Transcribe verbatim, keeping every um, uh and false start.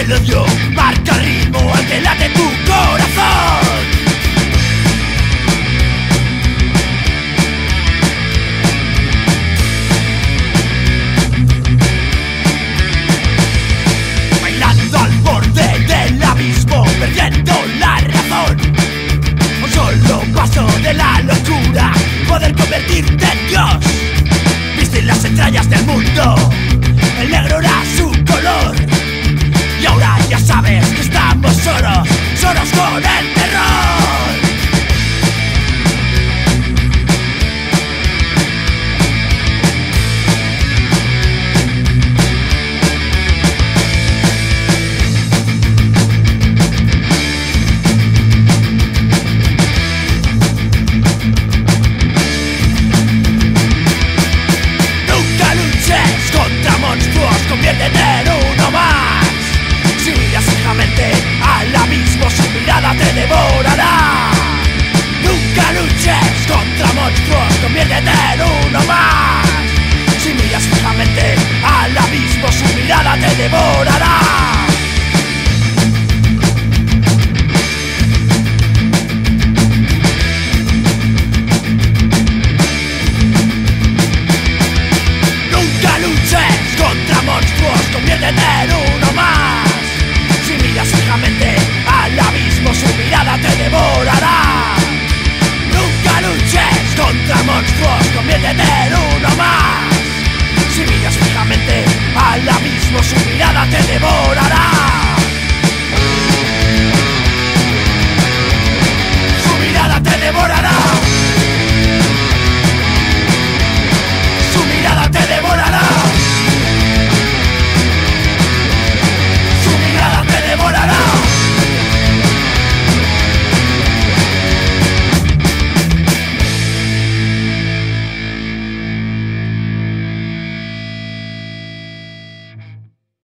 El odio marca el ritmo al que late tu corazón. Bailando al borde del abismo, perdiendo la razón. Un solo paso de la locura, poder convertirte en Dios. Viste las entrañas del mundo, el negro era su color. Y ahora ya sabes que estamos solos, solos con el terror. Nunca luches contra monstruos, conviértete en uno más. Si miras fijamente al abismo, su mirada te devorará. Nunca luches contra monstruos, conviértete en uno más. Si miras fijamente al abismo, su mirada te devorará. Nunca luches contra monstruos, conviértete en uno más. Si miras fijamente al abismo, su mirada te devorará. Nunca luches contra monstruos, conviértete en uno más. Si miras fijamente al abismo, su mirada te devorará.